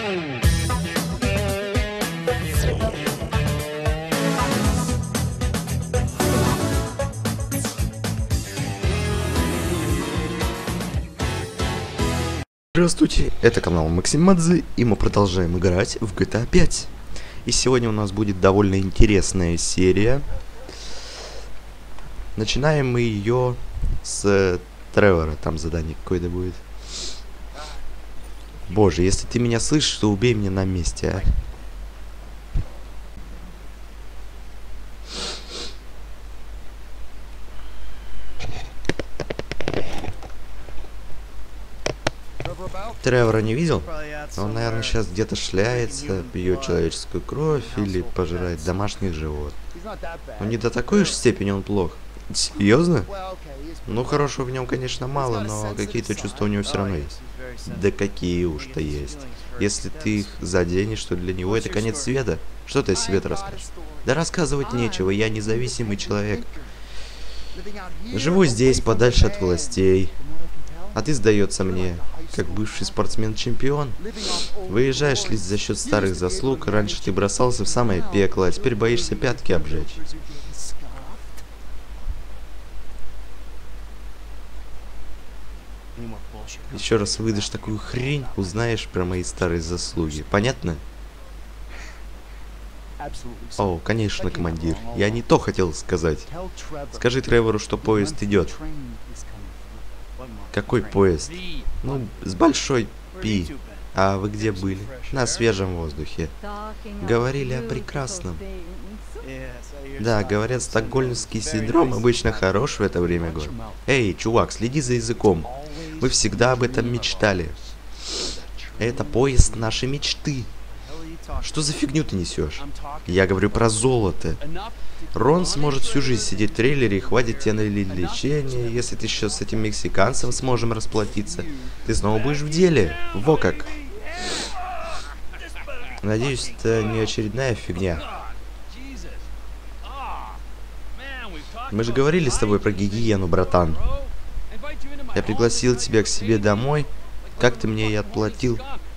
Здравствуйте, это канал Максимадзе, и мы продолжаем играть в GTA 5. И сегодня у нас будет довольно интересная серия. Начинаем мы ее с Тревора, там задание какое-то будет. Боже, если ты меня слышишь, то убей меня на месте, а. Тревора не видел? Он, наверное, сейчас где-то шляется, пьет человеческую кровь или пожирает домашних животных. Но не до такой уж степени он плох. Серьезно? Ну, хорошего в нем, конечно, мало, но какие-то чувства у него все равно есть. Да какие уж-то есть. Если ты их заденешь, то для него это конец света. Что ты о себе-то расскажешь? Да рассказывать нечего, я независимый человек. Живу здесь, подальше от властей. А ты, сдается мне, как бывший спортсмен-чемпион. Выезжаешь ли за счет старых заслуг, раньше ты бросался в самое пекло, а теперь боишься пятки обжечь. Еще раз выдашь такую хрень, узнаешь про мои старые заслуги. Понятно? О, конечно, командир. Я не то хотел сказать. Скажи Тревору, что поезд идет. Какой поезд? Ну, с большой Пи. А вы где были? На свежем воздухе. Говорили о прекрасном. Да, говорят, стокгольмский синдром обычно хорош в это время года. Эй, чувак, следи за языком. Мы всегда об этом мечтали. Это поезд нашей мечты. Что за фигню ты несешь? Я говорю про золото. Рон сможет всю жизнь сидеть в трейлере и хватит тебе на лечение. Если ты еще с этим мексиканцем сможем расплатиться, ты снова будешь в деле. Во как. Надеюсь, это не очередная фигня. Мы же говорили с тобой про гигиену, братан. Я пригласил тебя к себе домой. Как ты мне и отплатил?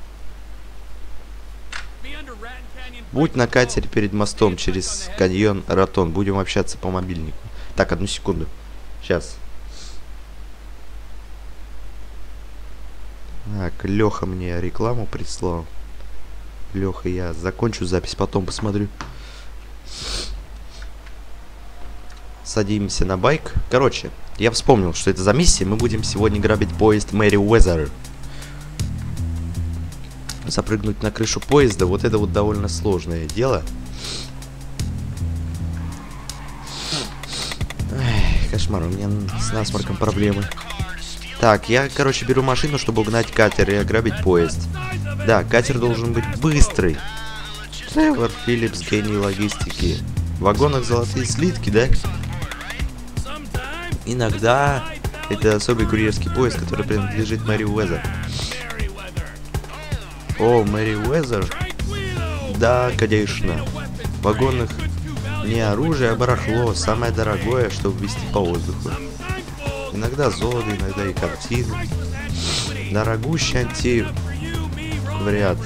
Будь на катере перед мостом через каньон Ратон. Будем общаться по мобильнику. Так, одну секунду. Сейчас. Так, Леха мне рекламу прислал. Леха, я закончу запись, потом посмотрю. Садимся на байк. Короче, я вспомнил, что это за миссия. Мы будем сегодня грабить поезд Мэриуэзер. Запрыгнуть на крышу поезда, вот это вот довольно сложное дело. Эх, кошмар, у меня с насморком проблемы. Так, я, короче, беру машину, чтобы угнать катер и ограбить поезд. Да, катер должен быть быстрый. Тревор Филлипс, гений логистики. В вагонах золотые слитки, да? Иногда это особый курьерский поезд, который принадлежит Мэриуэзер. О, Мэриуэзер? Да, конечно. В вагонах не оружие, а барахло. Самое дорогое, чтобы везти по воздуху. Иногда золото, иногда и картины. Дорогущий антиквариат.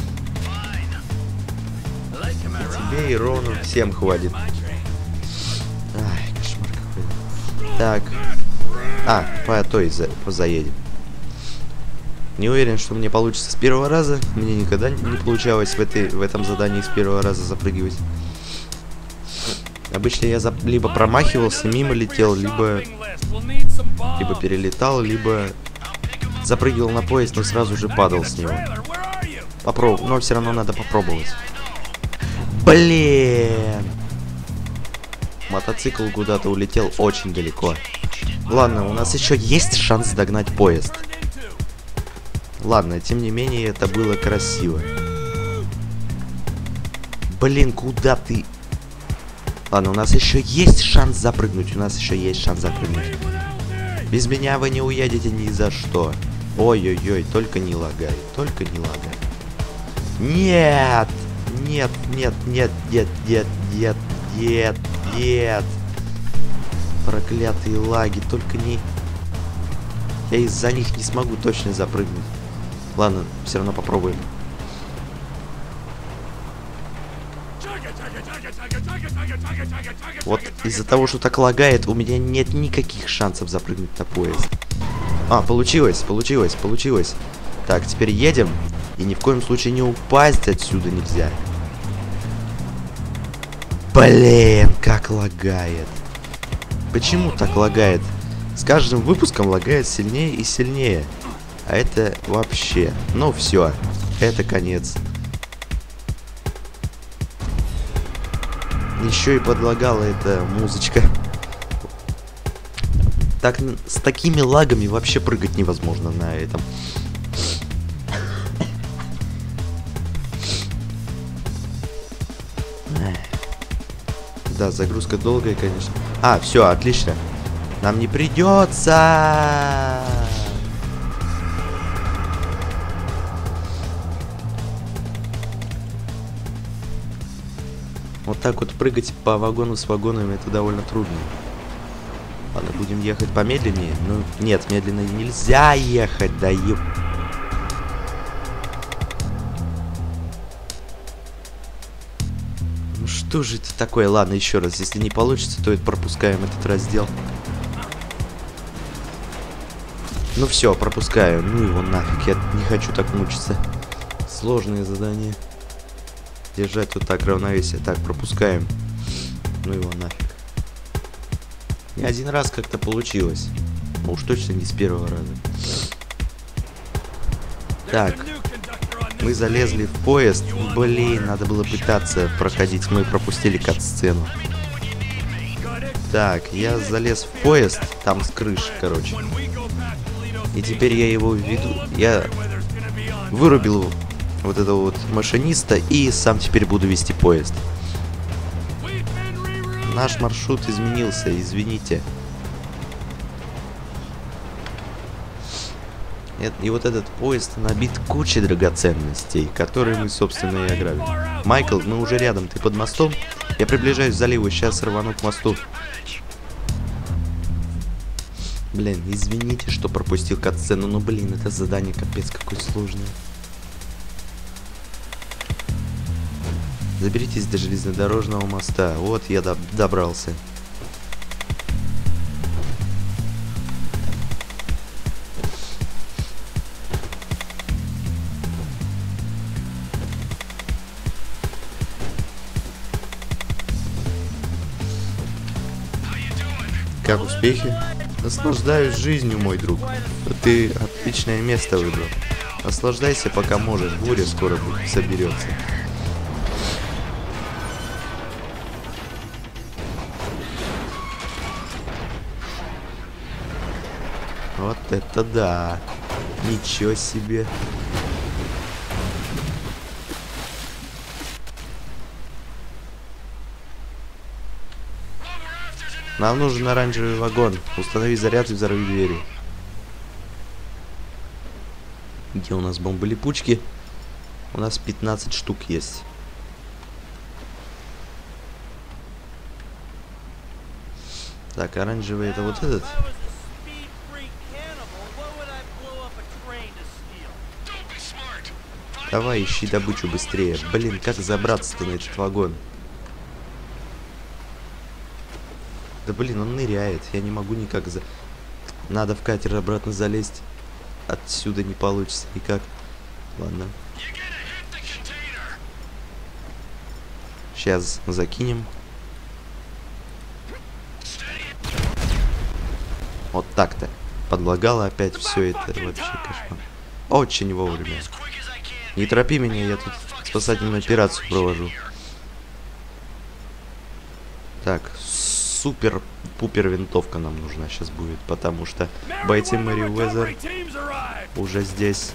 Тебе и Рону всем хватит. Ай, кошмар какой-то. Так. По той заедем. Не уверен, что мне получится с первого раза. Мне никогда не получалось в этом задании с первого раза запрыгивать. Обычно я либо промахивался, мимо летел, либо перелетал, либо запрыгивал на поезд, но сразу же падал с него. Но все равно надо попробовать. Блин! Мотоцикл куда-то улетел очень далеко. Ладно, у нас еще есть шанс догнать поезд. Ладно, тем не менее, это было красиво. Блин, куда ты? Ладно, у нас еще есть шанс запрыгнуть. Без меня вы не уедете ни за что. Ой-ой-ой, только не лагай. Нет! Нет. Проклятые лаги, только не... Я из-за них не смогу точно запрыгнуть. Ладно, все равно попробуем. Вот из-за того, что так лагает, у меня нет никаких шансов запрыгнуть на поезд. А, получилось, получилось, получилось. Так, теперь едем. И ни в коем случае не упасть отсюда нельзя. Блин, как лагает. Почему так лагает? С каждым выпуском лагает сильнее и сильнее. А это вообще... Ну все, это конец. Еще и подлагала эта музычка. Так, с такими лагами вообще прыгать невозможно на этом. Да, загрузка долгая, конечно. А, все, отлично. Нам не придется. Вот так вот прыгать по вагону с вагонами, это довольно трудно. Ладно, будем ехать помедленнее. Ну, нет, медленно нельзя ехать, да еб... Ну что же это такое? Ладно, еще раз. Если не получится, то пропускаем этот раздел. Ну все, пропускаю. Ну его нафиг, я не хочу так мучиться. Сложные задания. Держать вот так равновесие. Так, пропускаем. Ну его нафиг. И один раз как-то получилось. Ну уж точно не с первого раза. Так. Мы залезли в поезд. Блин, надо было пытаться проходить. Мы пропустили кат-сцену. Так, я залез в поезд. Там с крыши, короче. И теперь я его введу. Я вырубил вот этого вот машиниста и сам теперь буду вести поезд. Наш маршрут изменился, извините. И вот этот поезд набит кучей драгоценностей, которые мы, собственно, и ограбим. Майкл, мы уже рядом, ты под мостом? Я приближаюсь к заливу, сейчас рвану к мосту. Блин, извините, что пропустил кат-сцену, но, блин, это задание капец какое сложное. Заберитесь до железнодорожного моста. Вот я добрался. Как успехи? Наслаждаюсь жизнью, мой друг. Ты отличное место выбрал. Наслаждайся, пока можешь. Буря скоро соберется. Вот это да. Ничего себе. Нам нужен оранжевый вагон. Установи заряд и взорви двери. Где у нас бомбы-липучки? У нас 15 штук есть. Так, оранжевый это вот этот. Давай, ищи добычу быстрее. Блин, как забраться-то на этот вагон? Да блин, он ныряет. Я не могу никак Надо в катер обратно залезть. Отсюда не получится никак. Ладно. Сейчас закинем. Вот так-то. Подлагало опять все это. Вообще кошмар. Очень вовремя. Не торопи меня, я тут спасательную операцию провожу. Так, супер-пупер винтовка нам нужна сейчас будет, потому что бойцы Мэриуэзер уже здесь.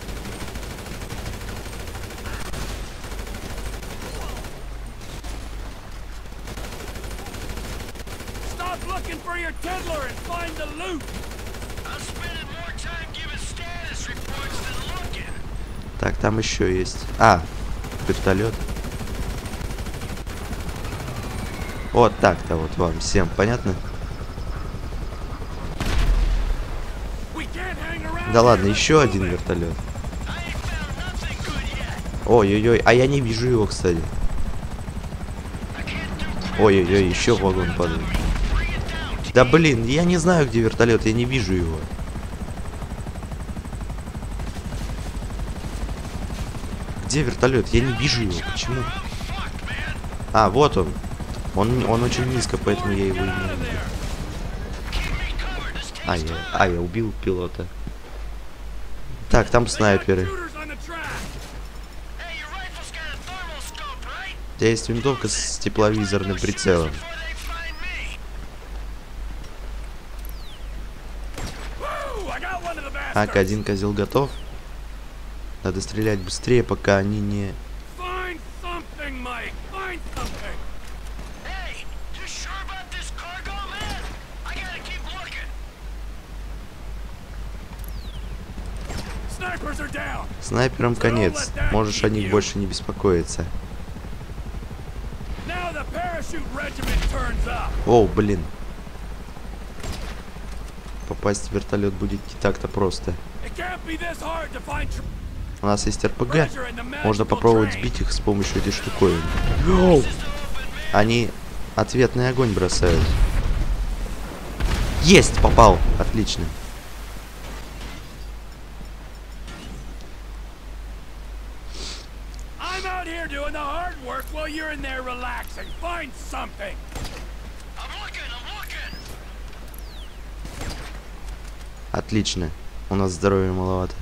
Так, там еще есть. А, вертолет. Вот так-то вот вам всем понятно? Да ладно, еще один вертолет. Ой-ой-ой, а я не вижу его, кстати. Ой-ой-ой, еще вагон падает. Да блин, я не знаю, где вертолет, я не вижу его. Где вертолет? Я не вижу его. Почему? А, вот он. Он очень низко, поэтому я его и не вижу. Я убил пилота. Так, там снайперы. У тебя есть винтовка с тепловизорным прицелом. Так, один козел готов. Надо стрелять быстрее, пока они не... Снайперам конец. Можешь о них больше не беспокоиться. Оу, блин. Попасть в вертолет будет не так-то просто. У нас есть РПГ. Можно попробовать сбить их с помощью этой штуковины. Они ответный огонь бросают. Есть! Попал! Отлично. Отлично. У нас здоровья маловато.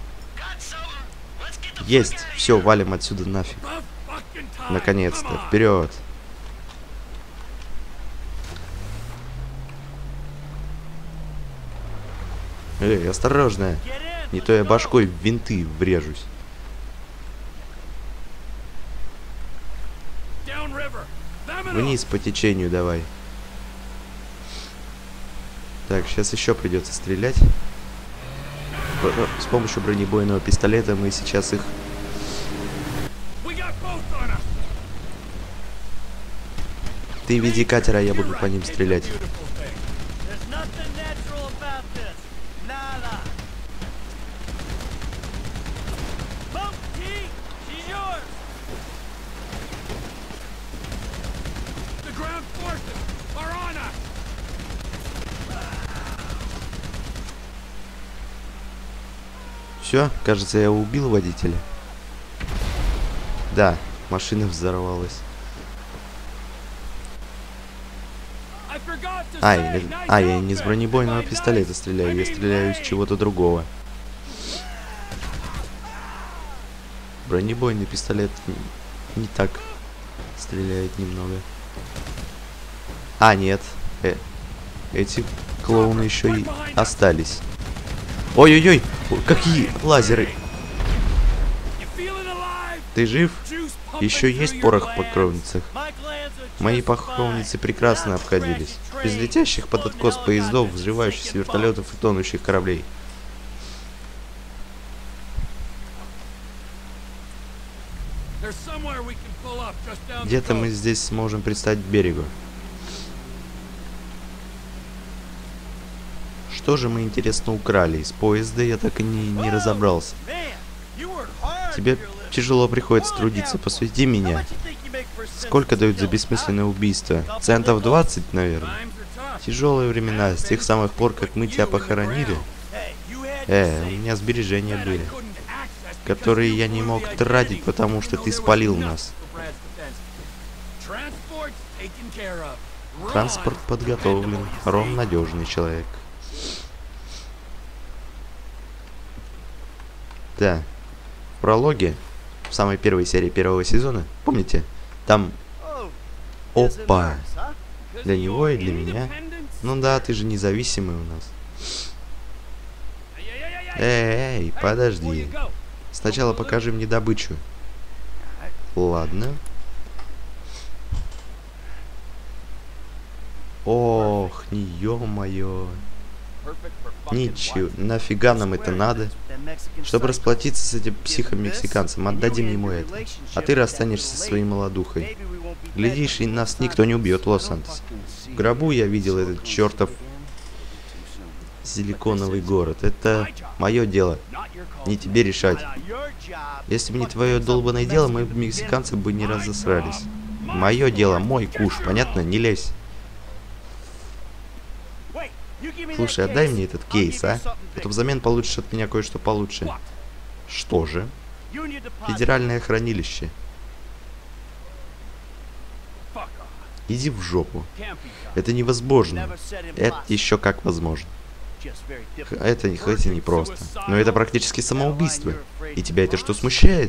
Есть! Все, валим отсюда нафиг. Наконец-то. Вперед! Эй, осторожно! Не то я башкой в винты врежусь. Вниз по течению давай. Так, сейчас еще придется стрелять. С помощью бронебойного пистолета мы сейчас их... Ты веди катера, я буду по ним стрелять. Все, кажется, я убил водителя. Да, машина взорвалась. Я не с бронебойного пистолета стреляю, я стреляю из чего-то другого. Бронебойный пистолет не так стреляет немного. А, нет. Эти клоуны еще и остались. Ой-ой-ой, какие лазеры. Ты жив? Еще есть порох в покровницах? Мои покровницы прекрасно обходились. Без летящих под откос поездов, взрывающихся вертолетов и тонущих кораблей. Где-то мы здесь сможем пристать к берегу. Что же мы, интересно, украли? Из поезда я так и не разобрался. Тебе тяжело приходится трудиться, посвяти меня. Сколько дают за бессмысленное убийство? Центов 20, наверное. Тяжелые времена, с тех самых пор, как мы тебя похоронили. У меня сбережения были, которые я не мог тратить, потому что ты спалил нас. Транспорт подготовлен. Ром надежный человек. Да. В прологе, в самой первой серии первого сезона, помните? Там... Опа! Для него и для меня. Ну да, ты же независимый у нас. Эй, подожди. Сначала покажи мне добычу. Ладно. Ох, не ё-моё. Ничего, нафига нам это надо? Чтобы расплатиться с этим психом-мексиканцем, отдадим ему это. А ты расстанешься со своей молодухой. Глядишь, и нас никто не убьет в Лос-Сантосе. В гробу я видел этот чертов силиконовый город. Это мое дело. Не тебе решать. Если бы не твое долбанное дело, мы мексиканцы бы не разосрались. Мое дело, мой куш, понятно? Не лезь. Слушай, отдай мне этот кейс, а? А то взамен получишь от меня кое-что получше. Что же? Федеральное хранилище. Иди в жопу. Это невозможно. Это еще как возможно. Это хоть и не просто. Но это практически самоубийство. И тебя это что, смущает?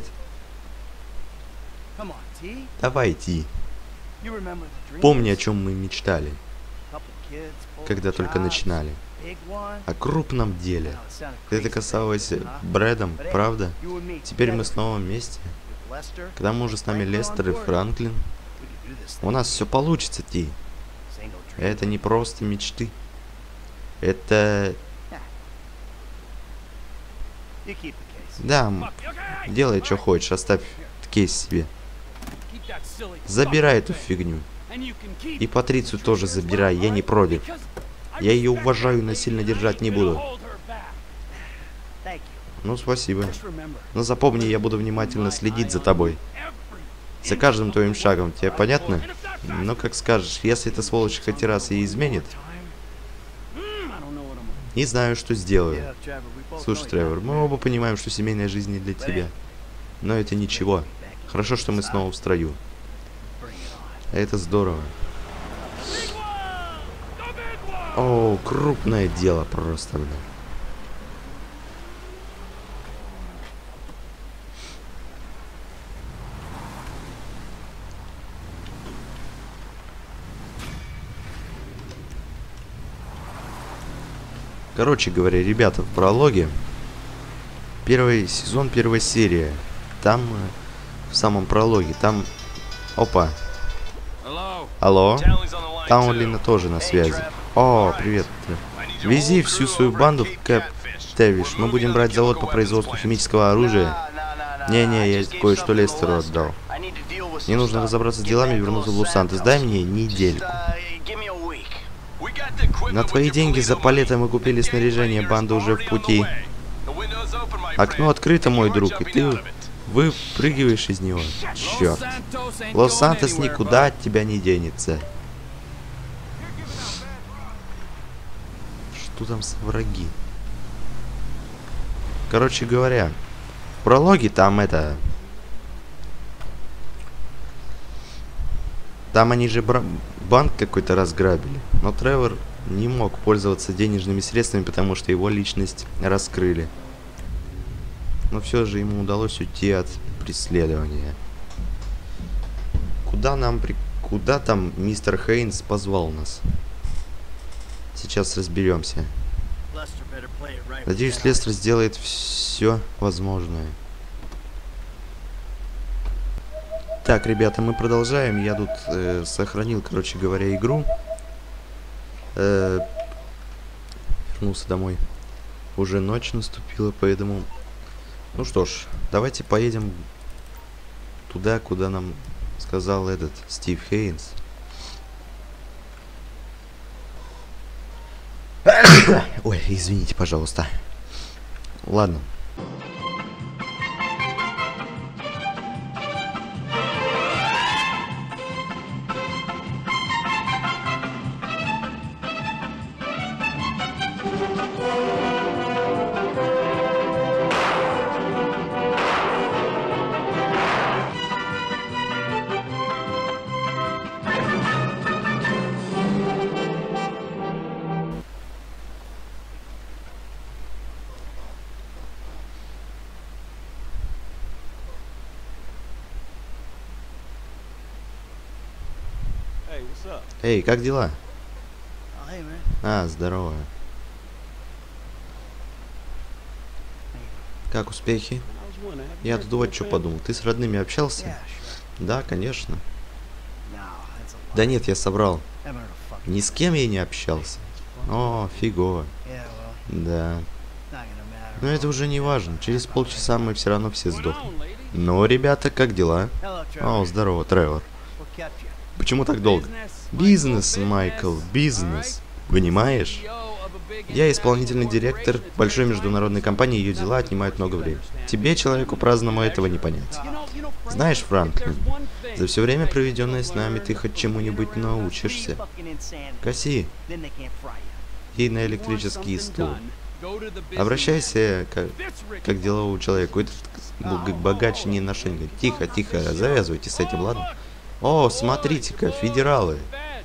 Давай, Ти. Помни, о чем мы мечтали, когда только начинали. О крупном деле. Это касалось Брэдом, правда? Теперь мы снова вместе. Когда мы уже с нами Лестер и Франклин, у нас все получится, Ти. Это не просто мечты. Это... Да, делай, что хочешь, оставь кейс себе. Забирай эту фигню. И Патрицию тоже забирай, я не против. Я ее уважаю и насильно держать не буду. Ну, спасибо. Но запомни, я буду внимательно следить за тобой. За каждым твоим шагом, тебе понятно? Ну, как скажешь, если эта сволочь хоть раз и изменит... Не знаю, что сделаю. Слушай, Тревор, мы оба понимаем, что семейная жизнь не для тебя. Но это ничего. Хорошо, что мы снова в строю. Это здорово. О, крупное дело просто, блин. Короче говоря, ребята, в прологе первый сезон, первая серия. Там, в самом прологе, там... Опа. Алло. Таунлина тоже на связи. О, привет. Вези всю свою банду в Кэп Тэвиш. Мы будем брать завод по производству химического оружия. Не-не, я кое-что Лестеру отдал. Мне нужно разобраться с делами и вернуться в Лос-Сантос. Дай мне недельку. На твои деньги за палеты мы купили снаряжение, банда уже в пути. Окно открыто, мой друг, и ты выпрыгиваешь из него. Черт. Лос-Сантос никуда от тебя не денется. Что там за враги? Короче говоря, в прологе там это... Там они же банк какой-то разграбили. Но Тревор не мог пользоваться денежными средствами, потому что его личность раскрыли. Но все же ему удалось уйти от преследования. Куда там мистер Хейнс позвал нас? Сейчас разберемся. Надеюсь, Лестер сделает все возможное. Так, ребята, мы продолжаем. Я тут сохранил, короче говоря, игру. Вернулся домой. Уже ночь наступила, поэтому... Ну что ж, давайте поедем туда, куда нам сказал этот Стив Хейнс. Ой, извините, пожалуйста. Ладно. Эй, как дела? А, здорово. Как успехи? Я тут вот что подумал. Ты с родными общался? Да, конечно. Да нет, я собрал. Ни с кем я не общался. О, фигово. Да. Но это уже не важно. Через полчаса мы все равно все сдохнем. Ну, ребята, как дела? О, здорово, Тревор. Почему так долго? Бизнес, Майкл, бизнес. Понимаешь? Я исполнительный директор большой международной компании, ее дела отнимают много времени. Тебе, человеку праздному, этого не понять. Знаешь, Франклин, за все время, проведенное с нами, ты хоть чему-нибудь научишься. Коси. И на электрический стул. Обращайся как деловому человеку. Этот богач не на шенька. Тихо, тихо, завязывайте с этим, ладно? О, смотрите-ка, федералы.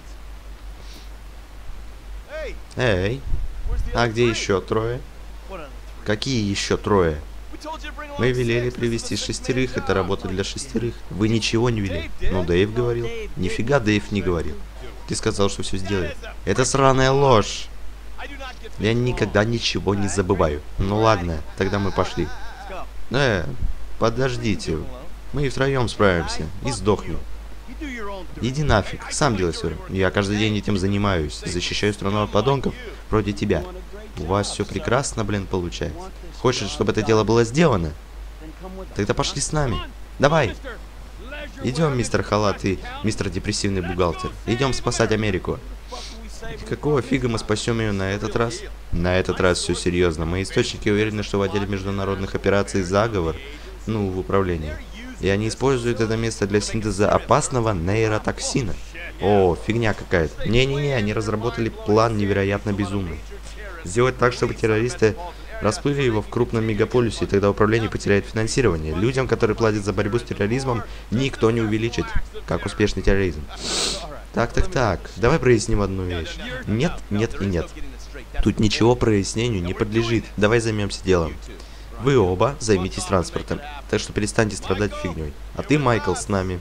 Эй, а где еще трое? Какие еще трое? Мы велели привести 6, это работа для 6. Вы ничего не велели. Ну, Дэйв говорил. Нифига Дэйв не говорил. Ты сказал, что все сделает. Это сраная ложь. Я никогда ничего не забываю. Ну ладно, тогда мы пошли. Подождите. Мы и втроем справимся. И сдохнем. Иди нафиг, сам делай все. Я каждый день этим занимаюсь. Защищаю страну от подонков вроде тебя. У вас все прекрасно, блин, получается. Хочешь, чтобы это дело было сделано? Тогда пошли с нами. Давай. Идем, мистер Халат и мистер Депрессивный Бухгалтер. Идем спасать Америку. И какого фига мы спасем ее на этот раз? На этот раз все серьезно. Мои источники уверены, что в отделе международных операций заговор, в управлении. И они используют это место для синтеза опасного нейротоксина. О, фигня какая-то. Не-не-не, они разработали план невероятно безумный. Сделать так, чтобы террористы расплыли его в крупном мегаполисе, и тогда управление потеряет финансирование. Людям, которые платят за борьбу с терроризмом, никто не увеличит. Как успешный терроризм. Так. Давай проясним одну вещь. Нет, нет и нет. Тут ничего прояснению не подлежит. Давай займемся делом. Вы оба займитесь транспортом, так что перестаньте страдать фигней. А ты, Майкл, с нами.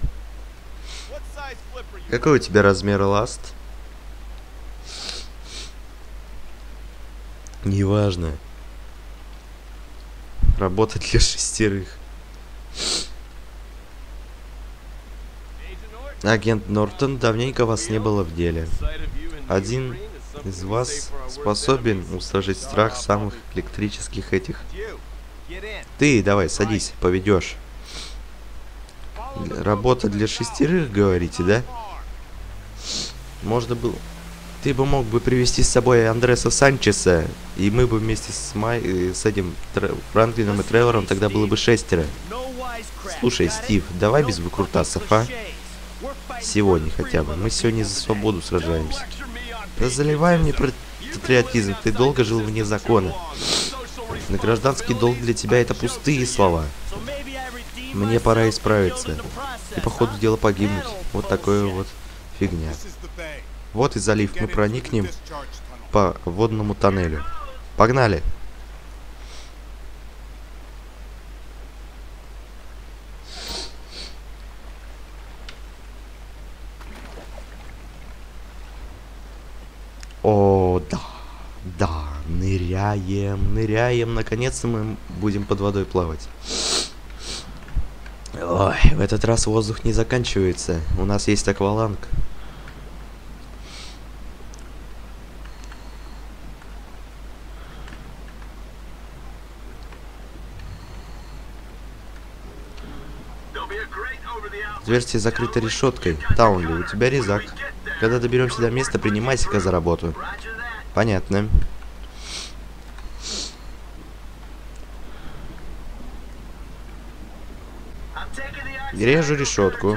Какой у тебя размер ласт? Неважно. Работа для 6. Агент Нортон, давненько вас не было в деле. Один из вас способен усложить страх самых электрических этих. Ты, давай, садись, поведешь. Работа для 6, говорите, да? Можно было... Ты бы мог бы привести с собой Андреса Санчеса, и мы бы вместе с этим Франклином и Тревором тогда было бы 6. Слушай, Стив, давай без выкрутасов, а? Сегодня хотя бы. Мы сегодня за свободу сражаемся. Да заливай мне патриотизм, ты долго жил вне закона. На гражданский долг для тебя это пустые слова. Мне пора исправиться. И по ходу дела погибнуть. Вот такое вот фигня. Вот и залив. Мы проникнем по водному тоннелю. Погнали! О, да, ныряем. Наконец-то мы будем под водой плавать. Ой, в этот раз воздух не заканчивается. У нас есть акваланг. Отверстие закрыто решеткой. Таунли, у тебя резак. Когда доберемся до места, принимайся-ка за работу. Понятно. Режу решетку.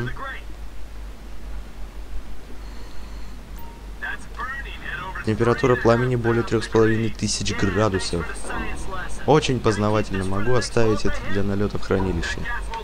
Температура пламени более 3500 градусов. Очень познавательно. Могу оставить это для налета в хранилище.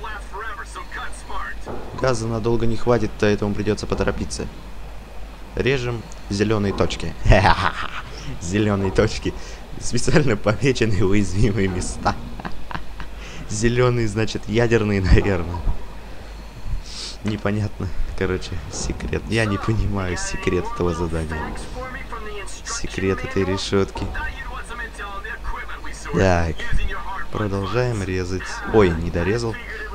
Газа надолго не хватит, поэтому придется поторопиться. Режем зеленые точки. Зеленые точки. Специально помеченные уязвимые места. Зеленые, значит, ядерные, наверное. Непонятно. Короче, секрет. Я не понимаю секрет этого задания. Секрет этой решетки. Так. Продолжаем резать. Ой, не дорезал.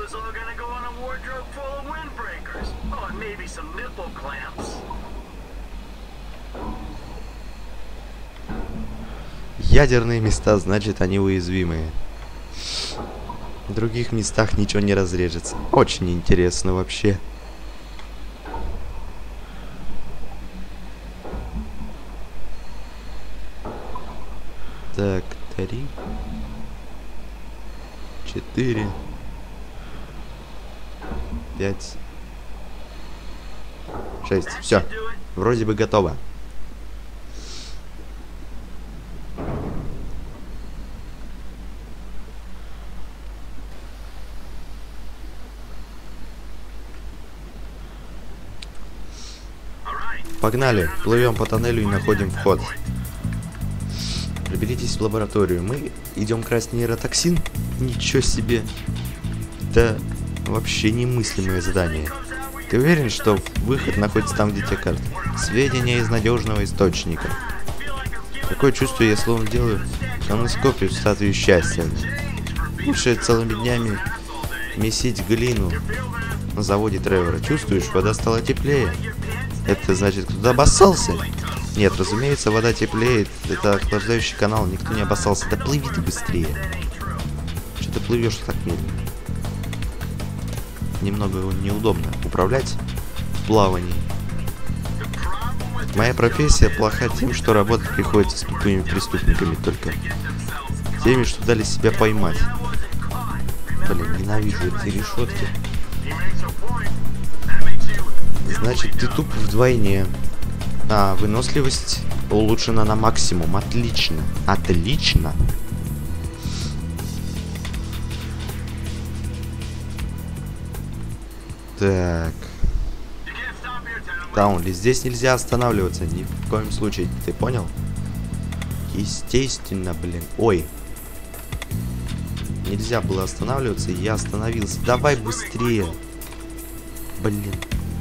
Ядерные места, значит, они уязвимые. В других местах ничего не разрежется. Очень интересно вообще. Так, 3, 4, 5, 6. Все. Вроде бы готово. Погнали. Плывем по тоннелю и находим вход. Приберитесь в лабораторию. Мы идем красть нейротоксин? Ничего себе. Да вообще немыслимое задание. Ты уверен, что выход находится там, где те карты? Сведения из надежного источника. Такое чувство, я словно делаю каноскопию в статую счастья. Лучше целыми днями месить глину на заводе Тревора. Чувствуешь, вода стала теплее. Это значит, кто-то обоссался? Нет, разумеется, вода теплеет. Это охлаждающий канал, никто не обоссался. Да плыви ты быстрее. Что ты плывешь так медленно? Немного неудобно управлять в плавании. Моя профессия плоха тем, что работать приходится с тупыми преступниками, только теми, что дали себя поймать. Блин, ненавижу эти решетки. Значит, ты туп вдвойне. А, выносливость улучшена на максимум. Отлично. Отлично. Так. Таунли, здесь нельзя останавливаться. Ни в коем случае. Ты понял? Естественно, блин. Ой. Нельзя было останавливаться, и я остановился. Давай быстрее. Блин.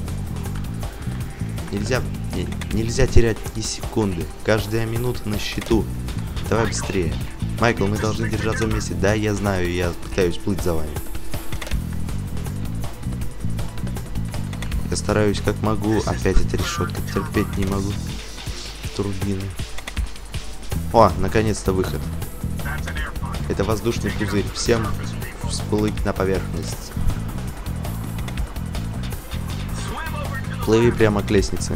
Нельзя терять ни секунды. Каждая минута на счету. Давай быстрее. Майкл, мы должны держаться вместе. Да, я знаю, я пытаюсь плыть за вами. Я стараюсь как могу. Опять эта решетка. Терпеть не могу. Турбины. О, наконец-то выход. Это воздушный пузырь. Всем всплыть на поверхность. Плыви прямо к лестнице.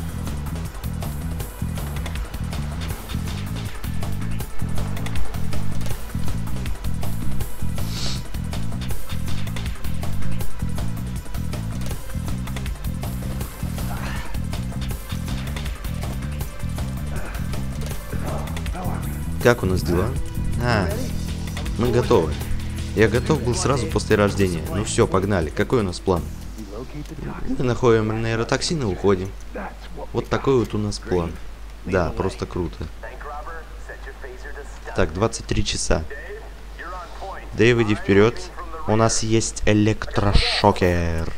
Как у нас дела? Мы готовы. Я готов был сразу после рождения. Ну все, погнали. Какой у нас план? Мы находим нейротоксин и уходим. Вот такой вот у нас план. Да, просто круто. Так, 23 часа. Дэйв, иди вперед. У нас есть электрошокер.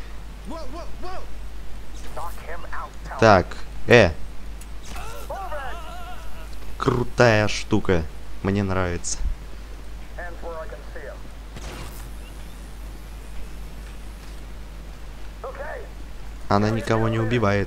Так, крутая штука. Мне нравится. Она никого не убивает.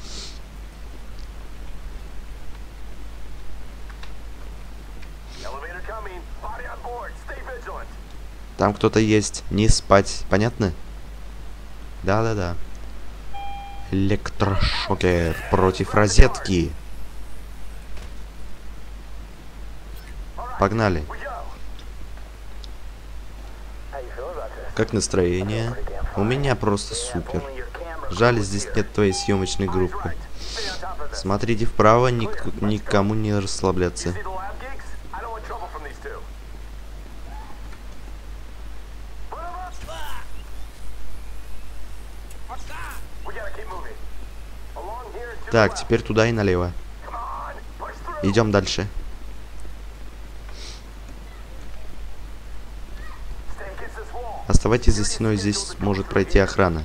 Там кто-то есть. Не спать. Понятно? Да-да-да. Электрошокер против розетки. Погнали. Как настроение? У меня просто супер. Жаль, здесь нет твоей съемочной группы. Смотрите вправо, никому не расслабляться. Так, теперь туда и налево. Идем дальше. Оставайтесь за стеной, здесь может пройти охрана.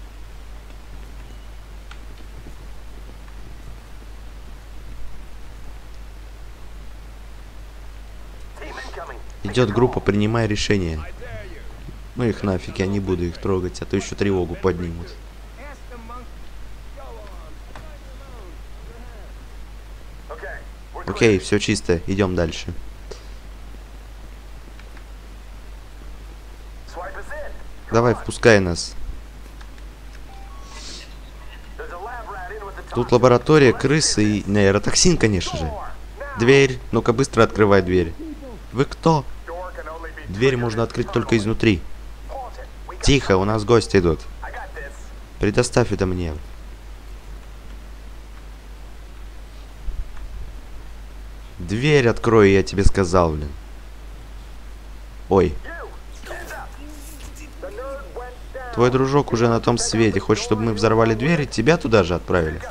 Идет группа, принимай решение. Ну их нафиг, я не буду их трогать, а то еще тревогу поднимут. Окей, все чисто, идем дальше. Давай, впускай нас. Тут лаборатория, крысы и нейротоксин, конечно же. Дверь! Ну-ка быстро открывай дверь. Вы кто? Дверь можно открыть только изнутри. Тихо, у нас гости идут. Предоставь это мне. Дверь открой, я тебе сказал, блин. Ой. Твой дружок уже на том свете. Хочешь, чтобы мы взорвали дверь и тебя туда же отправили?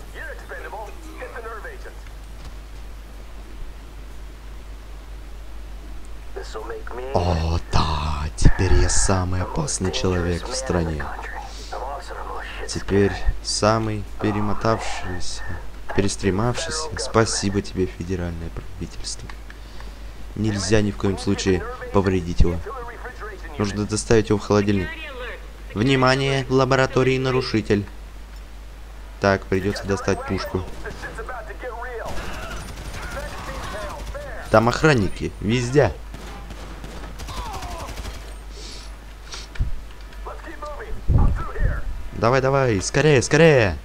О, да, теперь я самый опасный человек в стране. Теперь самый перемотавшийся, перестремавшийся. Спасибо тебе, федеральное правительство. Нельзя ни в коем случае повредить его. Нужно доставить его в холодильник. Внимание, лаборатории нарушитель. Так, придется достать пушку. Там охранники, везде. Давай, давай, скорее, скорее.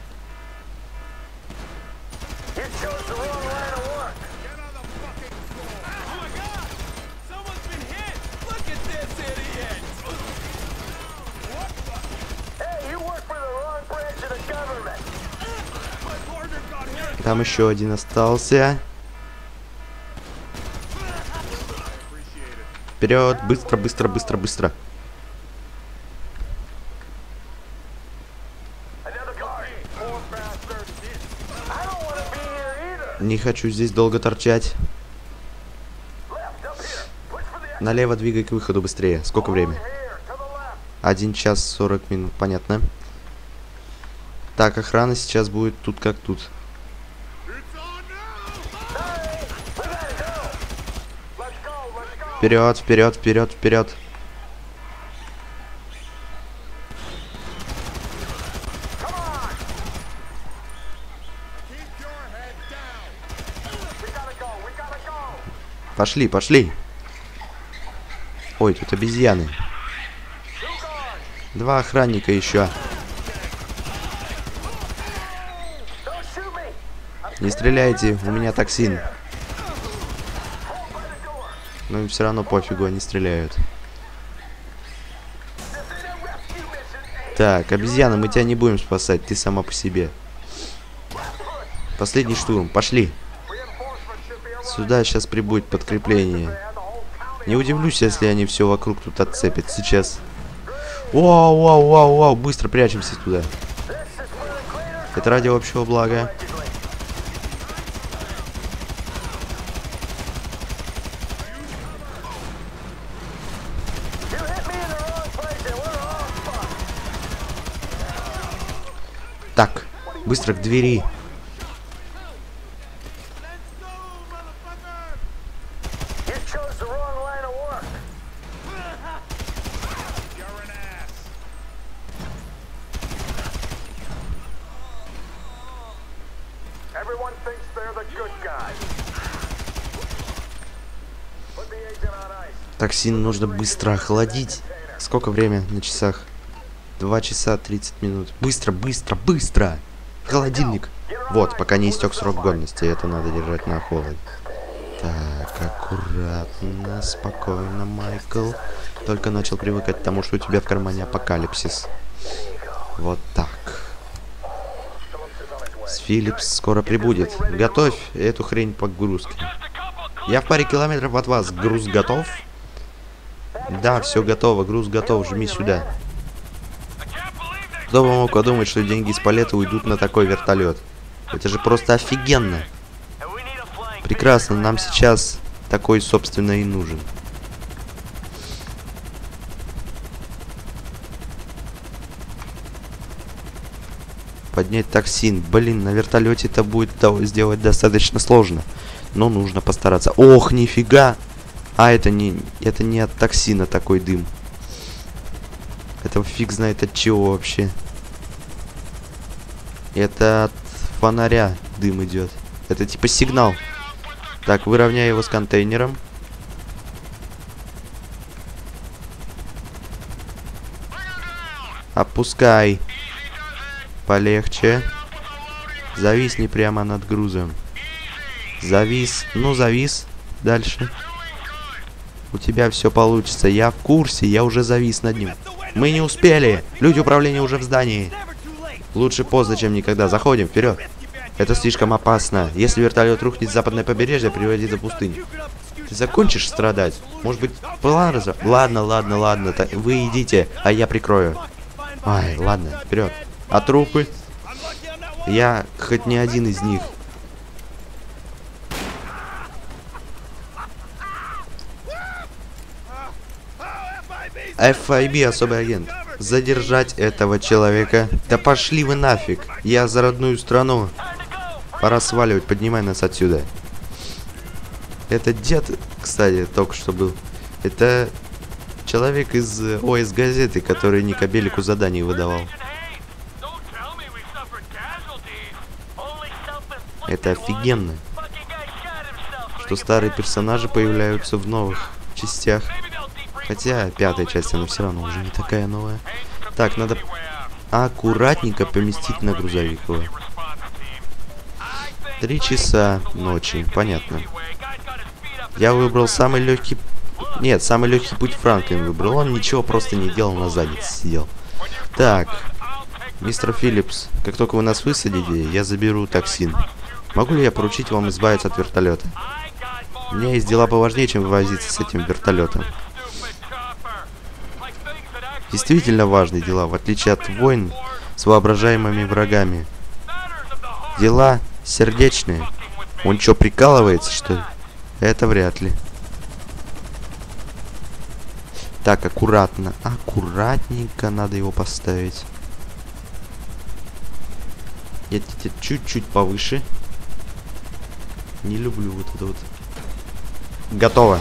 Там еще один остался. Вперед, быстро, быстро, быстро, быстро. Не хочу здесь долго торчать. Налево двигай к выходу быстрее. Сколько времени? 1 час 40 минут, понятно. Так, охрана сейчас будет тут как тут. Вперед, вперед, вперед, вперед. Пошли, пошли. Ой, тут обезьяны. 2 охранника еще. Не стреляйте, у меня токсин. Но им все равно пофигу, они стреляют. Так, обезьяна, мы тебя не будем спасать, ты сама по себе. Последний штурм, пошли. Сюда сейчас прибудет подкрепление. Не удивлюсь, если они все вокруг тут отцепят сейчас. Вау, вау, вау, вау, быстро прячемся туда. Это ради общего блага. Так, быстро к двери. Токсин нужно быстро охладить. Сколько время на часах? 2 часа 30 минут. Быстро, быстро, быстро! В холодильник. Вот, пока не истек срок годности. Это надо держать на холоде. Так, аккуратно, спокойно, Майкл. Только начал привыкать к тому, что у тебя в кармане апокалипсис. Вот так. Филлипс скоро прибудет. Готовь эту хрень по погрузке. Я в паре километров от вас. Груз готов? Да, все готово. Груз готов. Жми сюда. Кто бы мог подумать, что деньги с полета уйдут на такой вертолет? Это же просто офигенно. Прекрасно. Нам сейчас такой, собственно, и нужен. Поднять токсин. Блин, на вертолете это будет сделать достаточно сложно. Но нужно постараться. Ох, нифига! А, это не от токсина такой дым. Это фиг знает от чего вообще. Это от фонаря дым идет. Это типа сигнал. Так, выровняй его с контейнером. Опускай. Полегче. Зависни прямо над грузом. Завис. Ну, завис. Дальше. У тебя все получится. Я в курсе. Я уже завис над ним. Мы не успели. Люди управления уже в здании. Лучше поздно, чем никогда. Заходим. Вперед. Это слишком опасно. Если вертолет рухнет с западное побережье, приводит до пустыни. Ты закончишь страдать? Может быть, план раза? Ладно, ладно, ладно. Вы идите, а я прикрою. Ай, ладно, вперед. А трупы? Я хоть не один из них. FIB, особый агент. Задержать этого человека. Да пошли вы нафиг. Я за родную страну. Пора сваливать, поднимай нас отсюда. Это дед, кстати, только что был. Это человек из ОС газеты, который Ника Белику заданий выдавал. Это офигенно, что старые персонажи появляются в новых частях. Хотя 5-я часть, она все равно уже не такая новая. Так, надо аккуратненько поместить на грузовик его. 3 часа ночи, понятно. Я выбрал самый легкий... Нет, самый легкий путь Франклин выбрал. Он ничего просто не делал, на заднице сидел. Так, мистер Филлипс, как только вы нас высадите, я заберу токсин. Могу ли я поручить вам избавиться от вертолета? У меня есть дела поважнее, чем возиться с этим вертолетом. Действительно важные дела, в отличие от войн с воображаемыми врагами. Дела сердечные. Он что, прикалывается, что ли? Это вряд ли. Так, аккуратно. Аккуратненько надо его поставить. Я чуть-чуть повыше. Не люблю вот это вот. Готово.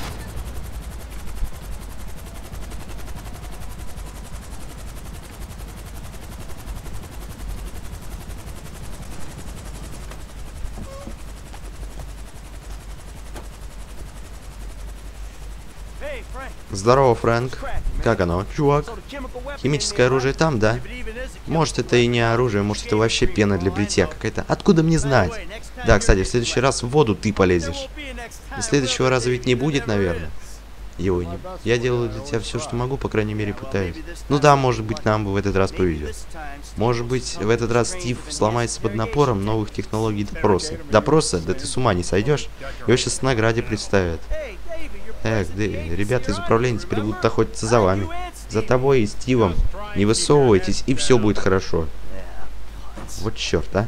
Здорово, Фрэнк. Как оно, чувак? Химическое оружие там, да? Может, это и не оружие, может, это вообще пена для бритья какая-то. Откуда мне знать? Да, кстати, в следующий раз в воду ты полезешь. И следующего раза ведь не будет, наверное. Его не... Я делаю для тебя все, что могу, по крайней мере, пытаюсь. Ну да, может быть, нам бы в этот раз повезет. Может быть, в этот раз Стив сломается под напором новых технологий допроса. Допроса? Да ты с ума не сойдешь? Его сейчас в награде представят. Эх, да, ребята из управления теперь будут охотиться за вами. За тобой и Стивом. Не высовывайтесь, и все будет хорошо. Вот черт, а.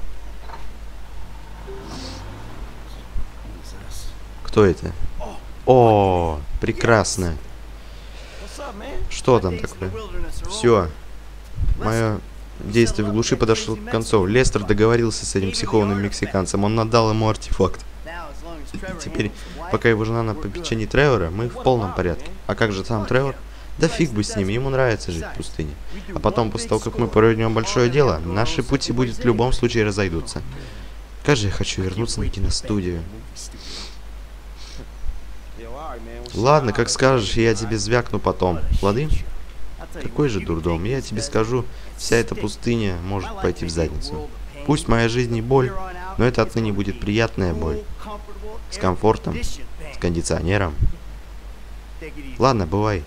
Кто это? О, прекрасно. Что там такое? Все. Мое действие в глуши подошло к концу. Лестер договорился с этим психованным мексиканцем. Он отдал ему артефакт. И теперь, пока его жена на попечении Тревора, мы в полном порядке. А как же сам Тревор? Да фиг бы с ним, ему нравится жить в пустыне. А потом, после того, как мы проведем большое дело, наши пути будут в любом случае разойдутся. Как же я хочу вернуться на киностудию. Ладно, как скажешь, я тебе звякну потом. Лады? Какой же дурдом. Я тебе скажу, вся эта пустыня может пойти в задницу. Пусть моя жизнь и боль, но это отныне будет приятная боль. С комфортом, с кондиционером. Ладно, бывай.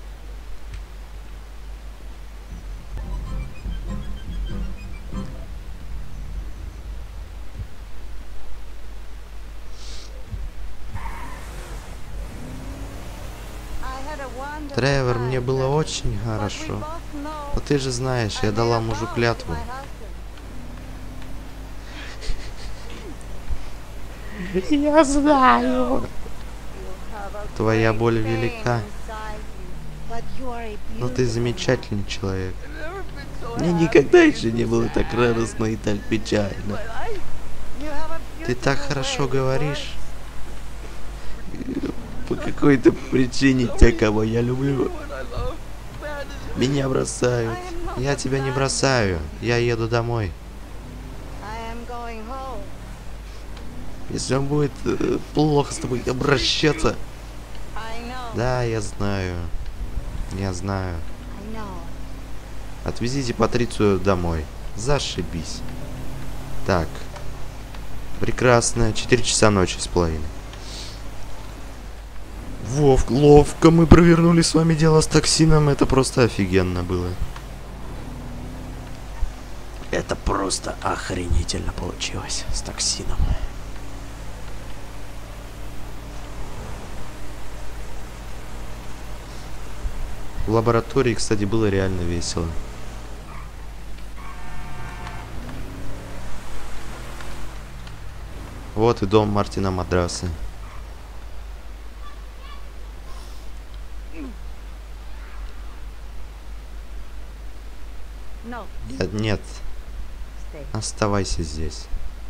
Тревор, мне было очень хорошо. Но ты же знаешь, я дала мужу клятву. Я знаю. Твоя боль велика. Но ты замечательный человек. Мне никогда еще не было так радостно и так печально. Ты так хорошо говоришь. По какой-то причине те, кого я люблю, меня бросают. Я тебя не бросаю. Я еду домой. Если он будет плохо с тобой обращаться. Да, я знаю. Я знаю. Отвезите Патрицию домой. Зашибись. Так. Прекрасно. 4 часа ночи с половиной. Вов, ловко мы провернули с вами дело с токсином. Это просто офигенно было. Это просто охренительно получилось с токсином. В лаборатории, кстати, было реально весело. Вот и дом Мартина Мадраса. Нет, нет. Оставайся здесь.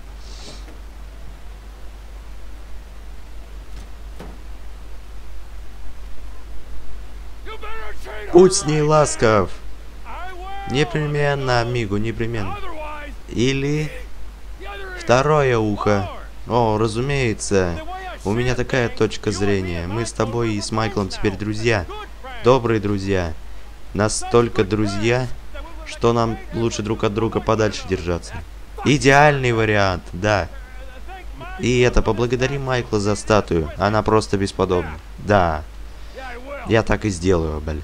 Будь с ней ласков. Непременно, амигу, непременно. Или второе ухо. О, разумеется. У меня такая точка зрения. Мы с тобой и с Майклом теперь друзья. Добрые друзья. Настолько друзья, что нам лучше друг от друга подальше держаться. Идеальный вариант, да. И это, поблагодари Майкла за статую. Она просто бесподобна. Да. Я так и сделаю, блин.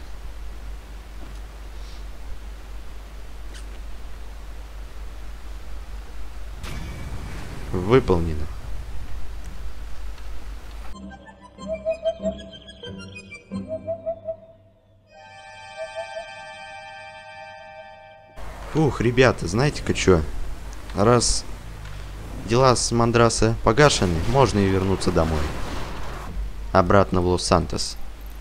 Выполнено. Ух, ребята, знаете-ка что? Раз дела с Мандраса погашены, можно и вернуться домой. Обратно в Лос-Сантос.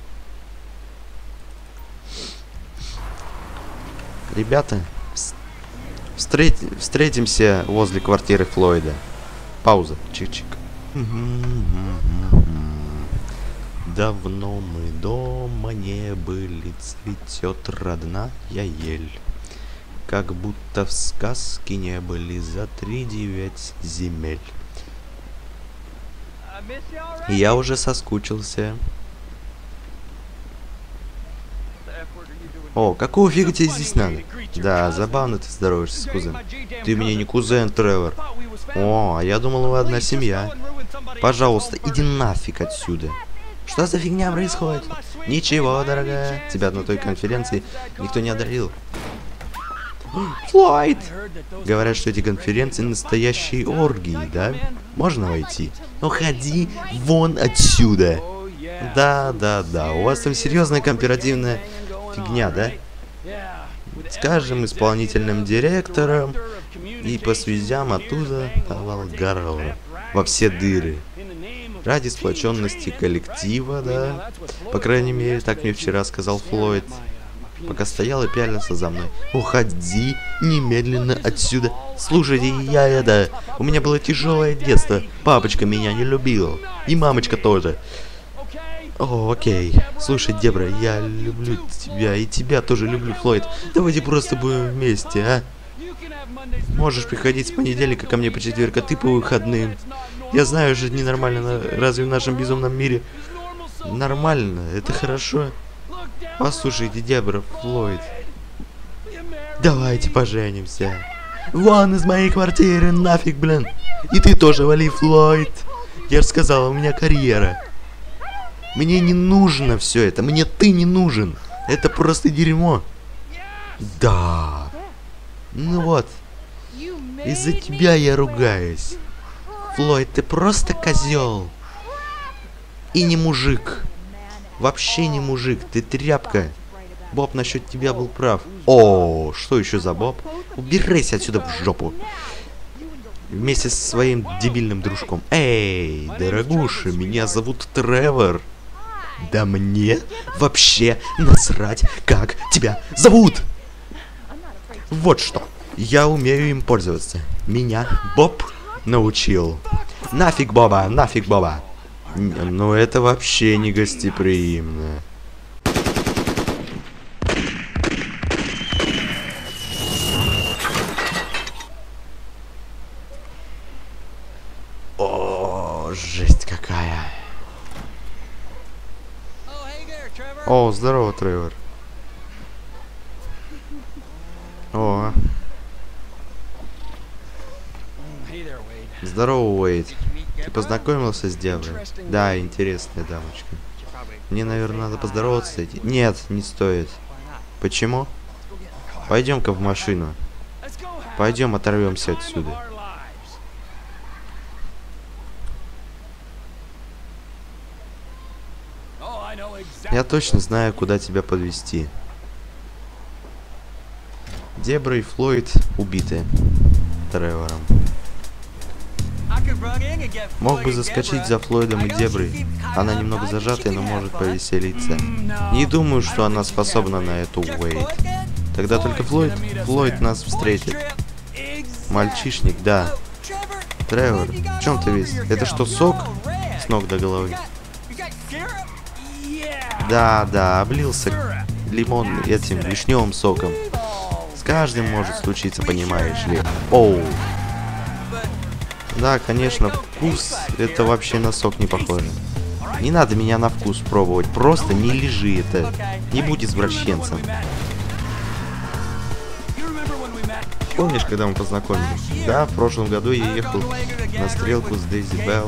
Ребята, встретимся возле квартиры Флойда. Пауза. Чик-чик. Давно мы дома не были, цветет родная ель. Как будто в сказке не были за 3-9 земель. Я уже соскучился. О, какого фига тебе здесь надо? Да, забавно ты здороваешься с кузеном. Ты мне не кузен, Тревор. О, а я думал, вы одна семья. Пожалуйста, иди нафиг отсюда. Что за фигня происходит? Ничего, дорогая. Тебя на той конференции никто не одарил. Флойд! Говорят, что эти конференции настоящие оргии, да? Можно войти? Ну ходи вон отсюда. Да, у вас там серьезная корпоративная фигня, да? Скажем, исполнительным директором и по связям оттуда давал Гарроу во все дыры. Ради сплоченности коллектива, да? По крайней мере, так мне вчера сказал Флойд, пока стоял и пялился за мной. Уходи немедленно отсюда. Слушайте, у меня было тяжелое детство. Папочка меня не любил. И мамочка тоже. О, окей. Слушай, Дебра, я люблю тебя. И тебя тоже люблю, Флойд. Давайте просто будем вместе, а? Можешь приходить с понедельника ко мне по четверг, а ты по выходным. Я знаю, что это ненормально. Разве в нашем безумном мире нормально? Это хорошо. Послушайте, Дебра, Флойд. Давайте поженимся. Вон из моей квартиры, нафиг, блин. И ты тоже вали, Флойд. Я же сказал, у меня карьера. Мне не нужно все это. Мне ты не нужен. Это просто дерьмо. Да. Ну вот. Из-за тебя я ругаюсь. Флойд, ты просто козел. И не мужик. Вообще не мужик, ты тряпка. Боб насчет тебя был прав. О, что еще за Боб? Убирайся отсюда в жопу. Вместе со своим дебильным дружком. Эй, дорогуша, меня зовут Тревор. Да мне вообще насрать, как тебя зовут. Вот что. Я умею им пользоваться. Меня Боб научил. Нафиг Боба, нафиг Боба. Ну это вообще не гостеприимно. О, жесть какая. О, здорово, Тревор. О. Здорово, Уэйд. Ты познакомился с Деброй? Да, интересная дамочка. Мне, наверное, надо поздороваться с этим. Нет, не стоит. Почему? Пойдем-ка в машину. Пойдем оторвемся отсюда. Я точно знаю, куда тебя подвезти. Дебра и Флойд убиты Тревором. Мог бы заскочить за Флойдом и Деброй. Она немного зажатая, но может повеселиться. Не думаю, что она способна на эту, Уэйд. Тогда только Флойд. Флойд нас встретит. Мальчишник, да. Тревор, в чем ты весь? Это что, сок? С ног до головы. Да, облился лимон этим вишневым соком. С каждым может случиться, понимаешь ли. Оу. Да, конечно, вкус это вообще на сок не похоже. Не надо меня на вкус пробовать, просто не лежи это. Не будь извращенцем. Помнишь, когда мы познакомились? Да, в прошлом году я ехал на стрелку с Дейзи Белл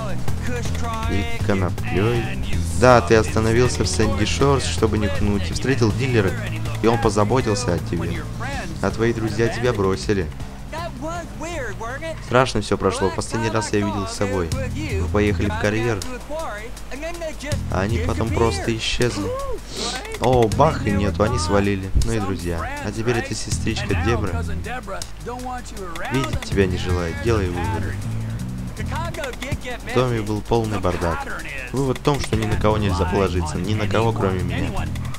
и коноплей. Да, ты остановился в Сэнди Шорс, чтобы нюхнуть, и встретил дилера, и он позаботился о тебе. А твои друзья тебя бросили. Страшно все прошло. Последний раз я видел с собой. Вы поехали в карьер, а они потом просто исчезли. О, бах, и нету, они свалили. Ну и друзья. А теперь эта сестричка Дебра видеть тебя не желает. Делай выводы. В доме был полный бардак. Вывод в том, что ни на кого нельзя положиться. Ни на кого, кроме меня.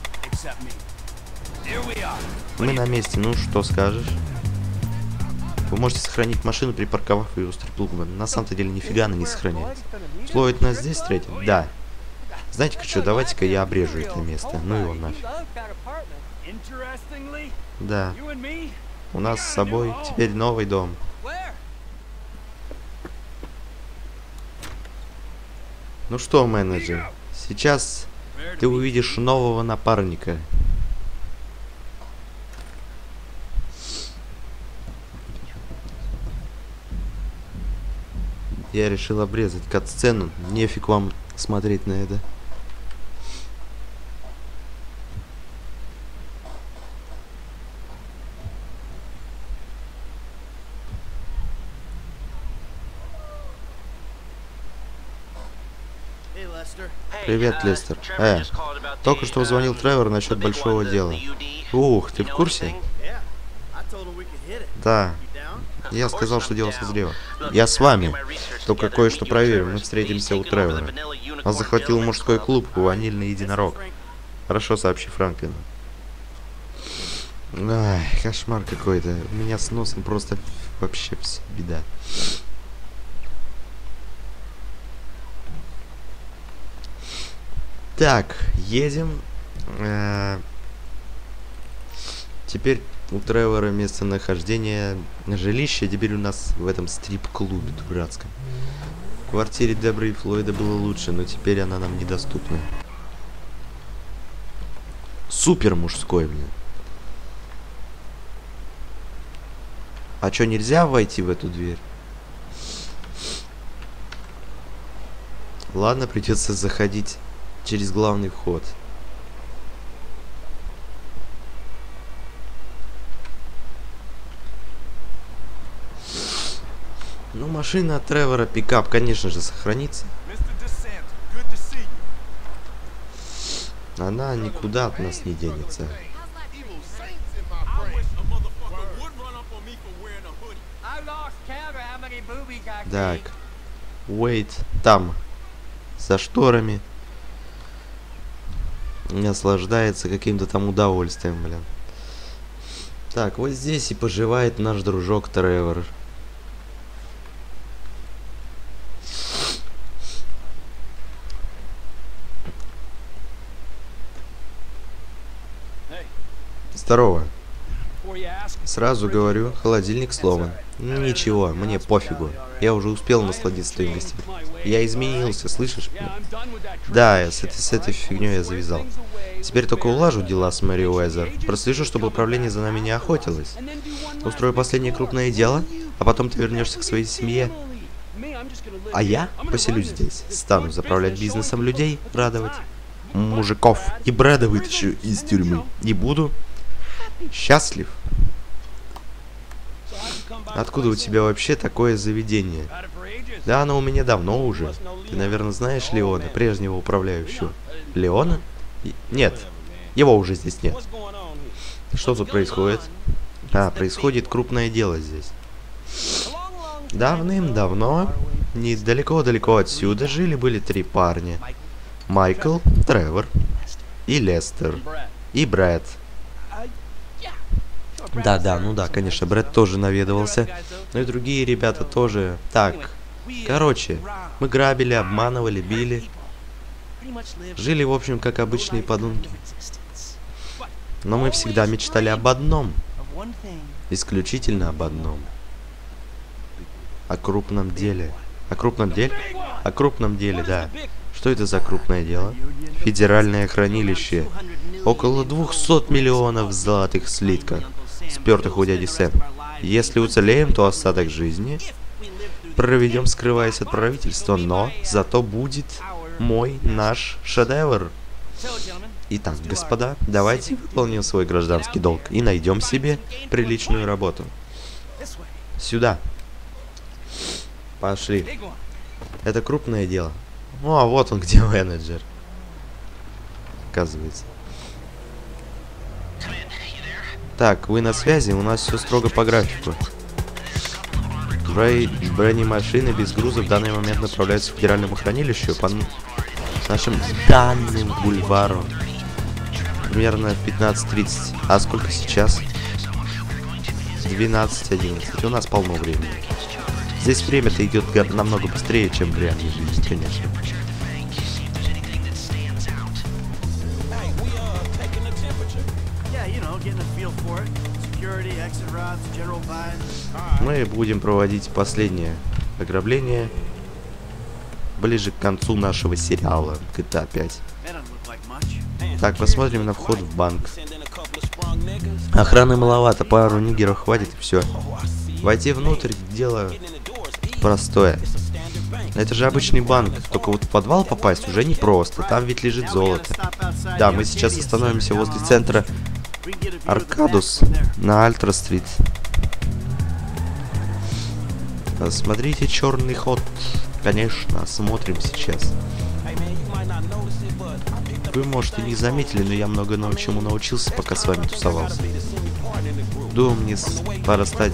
Мы на месте. Ну, что скажешь? Вы можете сохранить машину, припарковав ее у стрип-клуба. На самом-то деле нифига она не сохраняется. Флойд нас здесь встретит? Да. Знаете-ка что, давайте-ка я обрежу это место. Ну его нафиг. Да. У нас с собой теперь новый дом. Ну что, менеджер, сейчас ты увидишь нового напарника. Я решил обрезать кат-сцену. Нефиг вам смотреть на это. Привет, Лестер. Только что звонил Тревор насчет большого дела. Ух, ты в курсе? Да. Я сказал, что дело созрело. Я с вами. Только кое-что проверим. Мы встретимся у Тревора. Он захватил мужской клуб «Ванильный единорог». Хорошо, сообщи Франклину. Ай, кошмар какой-то. У меня с носом просто вообще все беда. Так, едем. Теперь у Тревора местонахождение жилища. Теперь у нас в этом стрип-клубе дурацком. В квартире Дебры и Флойда было лучше, но теперь она нам недоступна. Супер мужской, блин. А чё, нельзя войти в эту дверь? Ладно, придется заходить через главный вход. Ну, машина от Тревора, пикап, конечно же, сохранится. Она никуда от нас не денется. Так. Уэйд там, за шторами. Наслаждается каким-то там удовольствием, блин. Так, вот здесь и поживает наш дружок Тревор. Здорово. Сразу говорю, холодильник сломан. Ничего, мне пофигу. Я уже успел насладиться той гостью. Я изменился, слышишь? Да, с этой фигней я завязал. Теперь только улажу дела с Мэри Уэзер. Прослежу, чтобы управление за нами не охотилось. Устрою последнее крупное дело, а потом ты вернешься к своей семье. А я поселюсь здесь, стану заправлять бизнесом людей, радовать мужиков и Брэда вытащу из тюрьмы. И буду счастлив. Откуда у тебя вообще такое заведение? Да, оно у меня давно уже. Ты, наверное, знаешь Леона, прежнего управляющего. Леона? Нет, его уже здесь нет. Что тут происходит? А, происходит крупное дело здесь. Давным-давно, недалеко-далеко отсюда, жили-были 3 парня. Майкл, Тревор и Лестер. И Брэд. Да, ну да, конечно, Брэд тоже наведывался. Ну и другие ребята тоже. Так, короче, мы грабили, обманывали, били. Жили, в общем, как обычные подонки. Но мы всегда мечтали об одном. Исключительно об одном. О крупном деле. О крупном деле? О крупном деле, да. Что это за крупное дело? Федеральное хранилище. Около 200 миллионов золотых слитков, спертых у дяди Сэм. Если уцелеем, то остаток жизни проведем, скрываясь от правительства, но зато будет наш шедевр. Итак, господа, давайте выполним свой гражданский долг и найдем себе приличную работу. Сюда. Пошли. Это крупное дело. Ну, а вот он где менеджер. Оказывается. Так, вы на связи? У нас все строго по графику. Бронемашины без груза в данный момент направляются к федеральному хранилищу по нашим данным бульвару. Примерно в 15:30. А сколько сейчас? 12:11. У нас полно времени. Здесь время-то идет намного быстрее, чем в реальной жизни, конечно. Мы будем проводить последнее ограбление ближе к концу нашего сериала GTA 5. Так, посмотрим на вход в банк. Охраны маловато, пару нигеров хватит и все. Войти внутрь дело простое. Это же обычный банк, только вот в подвал попасть уже непросто, там ведь лежит золото. Да, мы сейчас остановимся возле центра Аркадус на Альтра-стрит. Смотрите, черный ход. Конечно, смотрим сейчас. Вы, может, и не заметили, но я много чему научился, пока с вами тусовался. Думаю, мне пора стать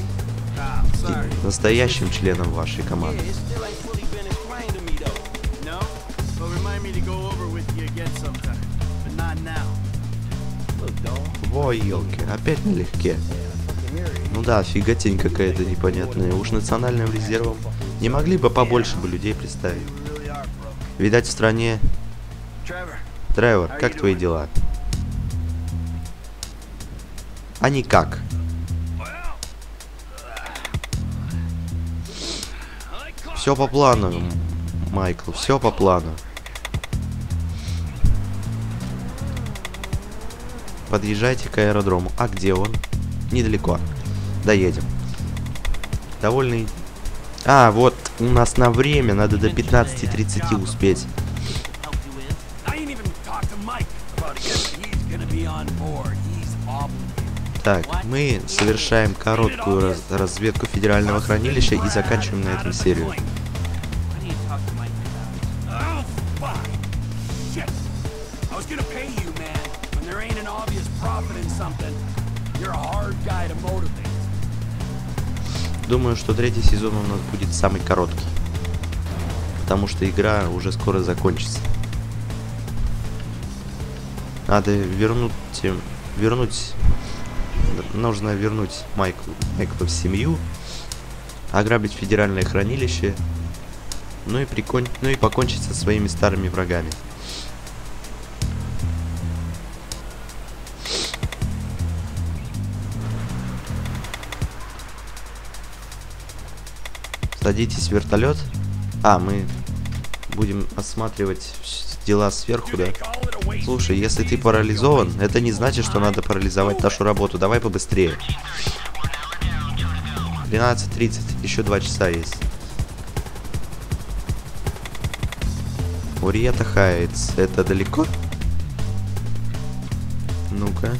настоящим членом вашей команды. Во, елки, опять налегке. Ну да, фиготень какая-то непонятная. Уж национальным резервом не могли бы побольше бы людей представить. Видать, в стране... Тревор, как твои дела? А никак. Все по плану, Майкл, все по плану. Подъезжайте к аэродрому. А где он? Недалеко. Доедем. Довольный... А, вот, у нас на время, надо до 15:30 успеть. Так, мы совершаем короткую разведку федерального хранилища и заканчиваем на этом серию. Думаю, что 3-й сезон у нас будет самый короткий, потому что игра уже скоро закончится. Надо нужно вернуть Майкла в семью, ограбить федеральное хранилище, ну и покончить со своими старыми врагами. Садитесь в вертолет. А, мы будем осматривать дела сверху, да? Слушай, если ты парализован, это не значит, что надо парализовать нашу работу. Давай побыстрее. 12:30, еще 2 часа есть. Уриета Хайтс. Это далеко? Ну-ка.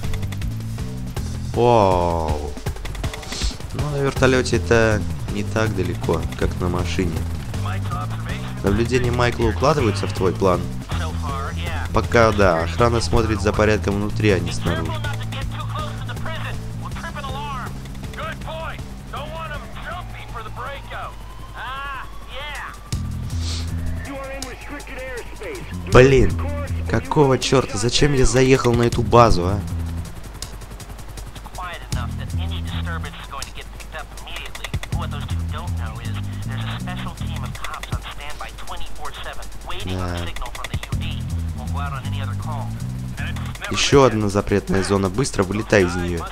Вау. Ну, на вертолете это не так далеко, как на машине. Наблюдения Майкла укладываются в твой план? Пока да. Охрана смотрит за порядком внутри, а не снаружи. Блин, какого черта? Зачем я заехал на эту базу, а? Да. Еще одна запретная зона. Быстро вылетай из нее.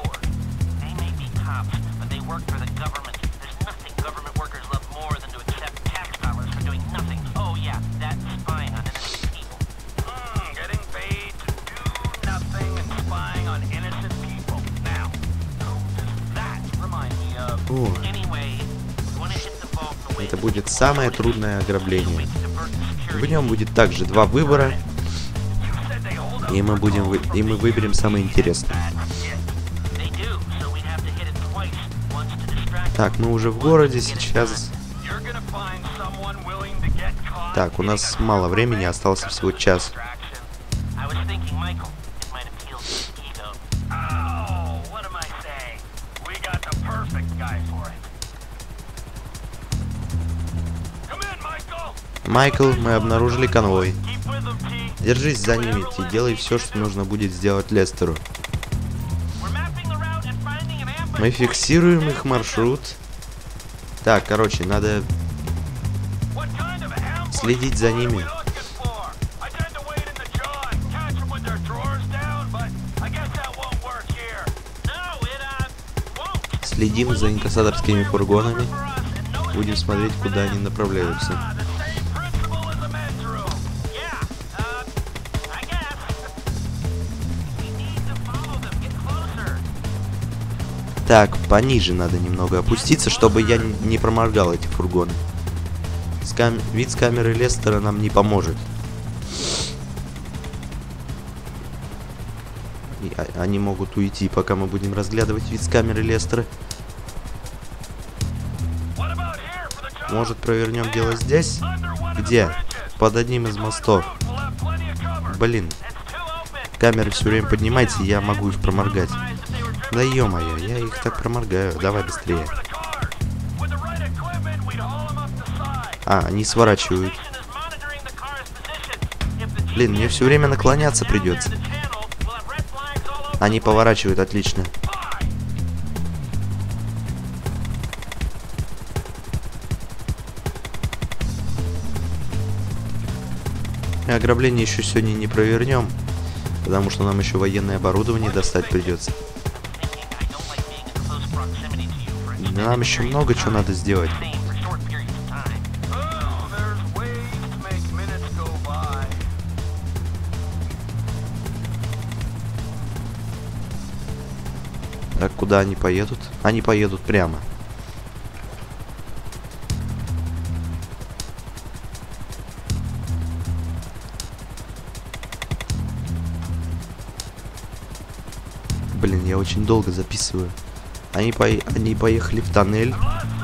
О, это будет самое трудное ограбление. В нем будет также два выбора, и мы выберем самое интересное. Так, мы уже в городе сейчас. Так, у нас мало времени, остался всего час. Майкл, мы обнаружили конвой. Держись за ними, и делай все, что нужно будет сделать Лестеру. Мы фиксируем их маршрут. Так, короче, надо следить за ними. Следим за инкассаторскими фургонами. Будем смотреть, куда они направляются. Так, пониже надо немного опуститься, чтобы я не проморгал эти фургоны. Вид с камеры Лестера нам не поможет. Они могут уйти, пока мы будем разглядывать вид с камеры Лестера. Может, провернем дело здесь? Где? Под одним из мостов. Блин. Камеры все время поднимайте, я могу их проморгать. Да ё-моё, я их так проморгаю. Давай быстрее. А, они сворачивают. Блин, мне все время наклоняться придется. Они поворачивают, отлично. И ограбление еще сегодня не провернем, потому что нам еще военное оборудование достать придется. Нам еще много чего надо сделать. Так, куда они поедут? Они поедут прямо. Блин, я очень долго записываю. Они поехали в тоннель.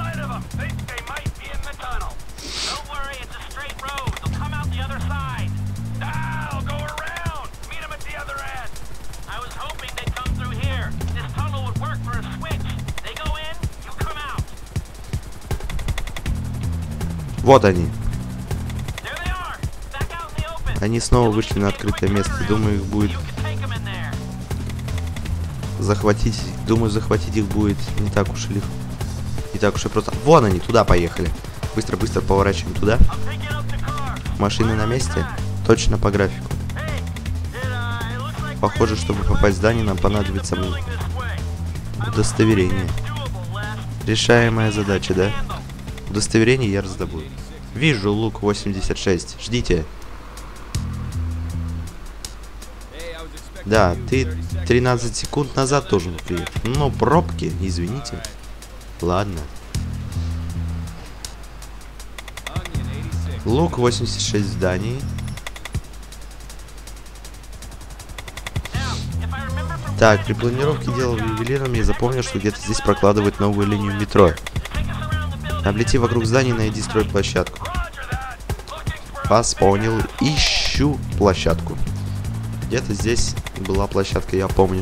Вот они. Они снова вышли на открытое место. Думаю, их будет захватить. Думаю, захватить их будет не так уж и просто. Вон они, туда поехали. Быстро поворачиваем туда. Машины на месте. Точно по графику. Похоже, чтобы попасть в здание, нам понадобится удостоверение. Решаемая задача, да? Удостоверение я раздобуду. Вижу лук 86. Ждите. Да, ты 13 секунд назад тоже приехал. Но пробки, извините. Ладно. Лук 86 зданий. Так, при планировке дела ювелиром я запомнил, что где-то здесь прокладывают новую линию метро. Облети вокруг зданий, найди стройплощадку. Вас понял. Ищу площадку. Где-то здесь была площадка, я помню.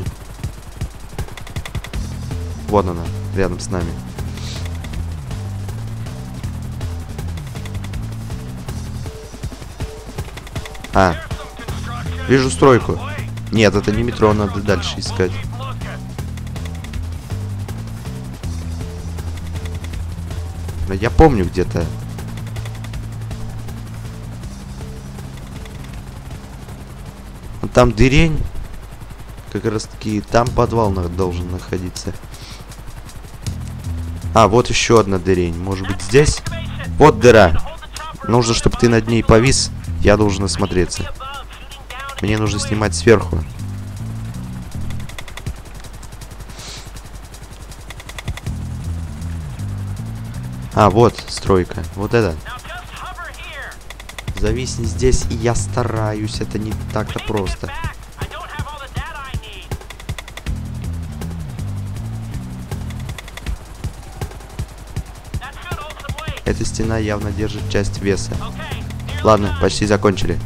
Вот она, рядом с нами. А, вижу стройку. Нет, это не метро, надо дальше искать. Но я помню где-то. Там дырень. Как раз таки там подвал должен находиться. А, вот еще одна дырень. Может быть здесь? Вот дыра. Нужно, чтобы ты над ней повис. Я должен осмотреться. Мне нужно снимать сверху. А, вот стройка. Вот это. Зависни здесь, и я стараюсь. Это не так-то просто. Эта стена явно держит часть веса. Ладно, почти закончили.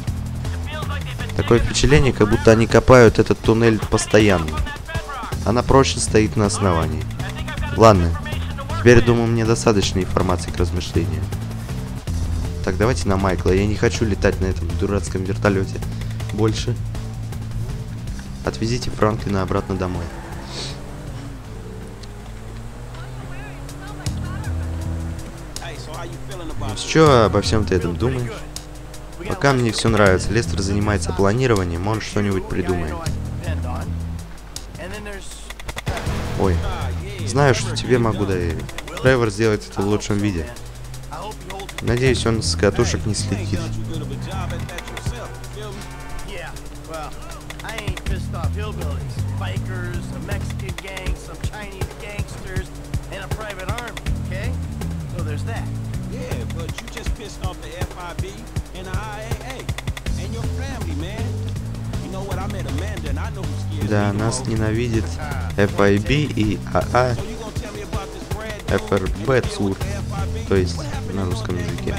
Такое впечатление, как будто они копают этот туннель постоянно. Она прочно стоит на основании. Ладно, теперь, думаю, мне достаточно информации к размышлению. Так, давайте на Майкла. Я не хочу летать на этом дурацком вертолете больше. Отвезите Франклина обратно домой. Что обо всем ты этом думаешь? Пока мне все нравится. Лестер занимается планированием, он что-нибудь придумает. Ой, знаю, что тебе могу доверить. Тревор сделает это в лучшем виде. Надеюсь, он с катушек не слетит. Да, нас ненавидит FIB и АА ФРБ ЦУР, то есть на русском языке.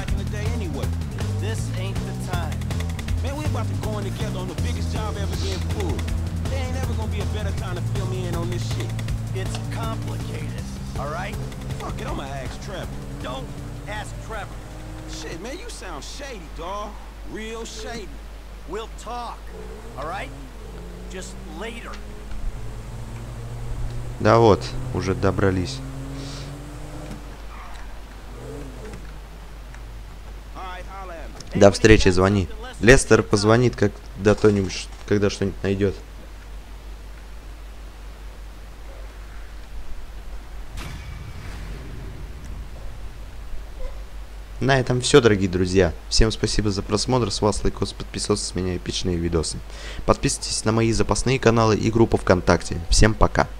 Shit, man, you sound shady, dawg. Real shady. We'll talk, all right? Just later. Да вот, уже добрались. До встречи, звони. Лестер позвонит, когда кто-нибудь, когда что-нибудь найдет. На этом все, дорогие друзья. Всем спасибо за просмотр. С вас лайкос, подписывайтесь, с меня эпичные видосы. Подписывайтесь на мои запасные каналы и группу ВКонтакте. Всем пока.